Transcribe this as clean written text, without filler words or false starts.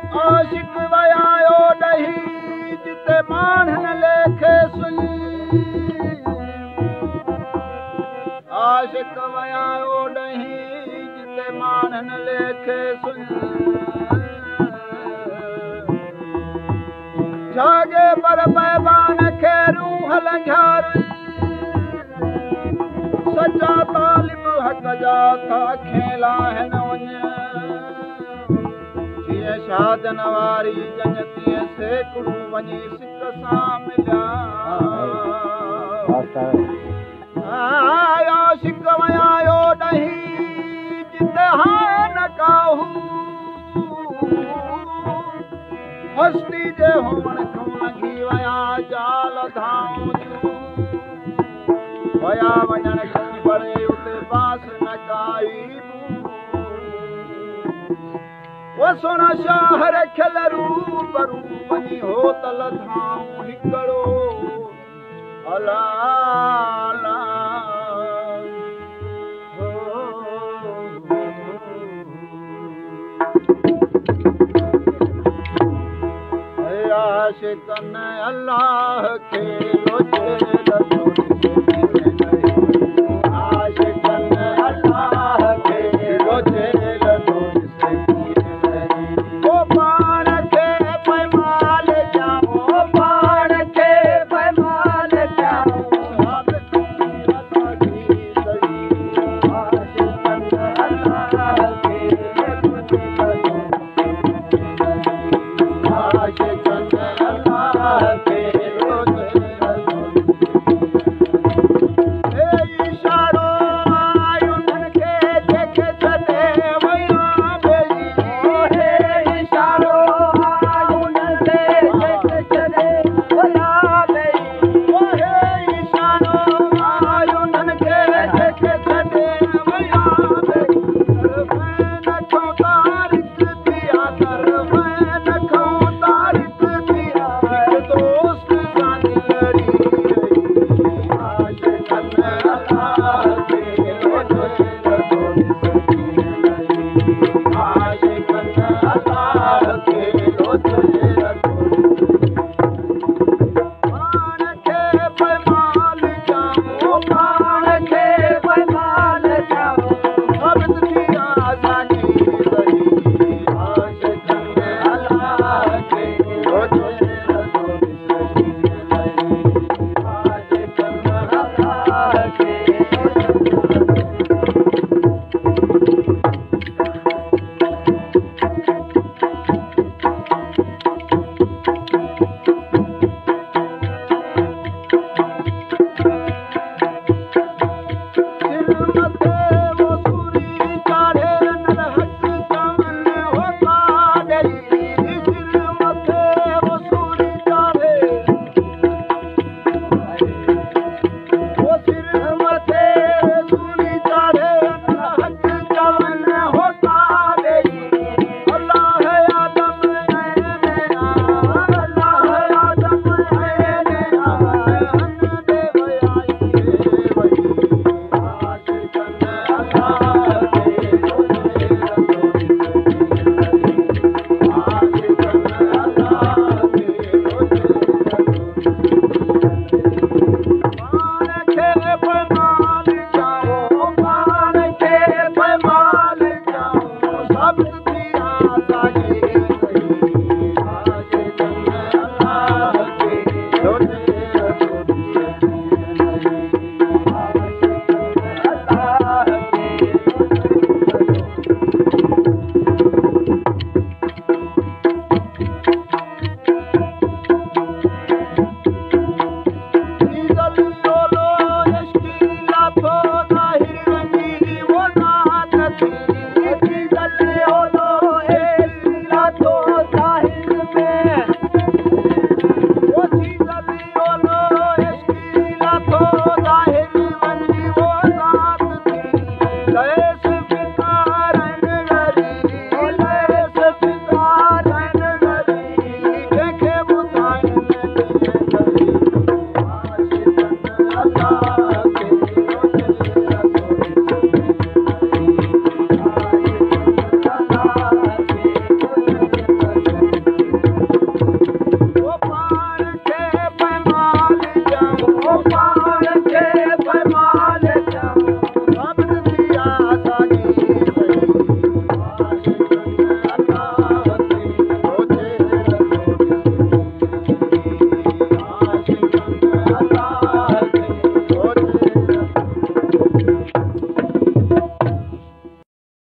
आशिक वयायो ॾही जिते माण्हन लेखे सुनी आशिक वयायो ॾही जिते माण्हन लेखे सुनी जागे पर बैबान खे रूह लंघारी सचा तालिब हक़ जा था खेला हिन वञ जीअं शादन वारी जन तीअं सेकड़ू वञी सिक सां मिलिया आशिक वयायो ॾही जिते हाय न काहू हस्ती जे हुअण खां लंघी वया जाल धाऊं वया वञण खां परे उते बास न काई वो सोना शहर खिल रूबरू वञी होतल धाऊं हिकिड़ो अला अला आशिकन अल्लाह के लोचे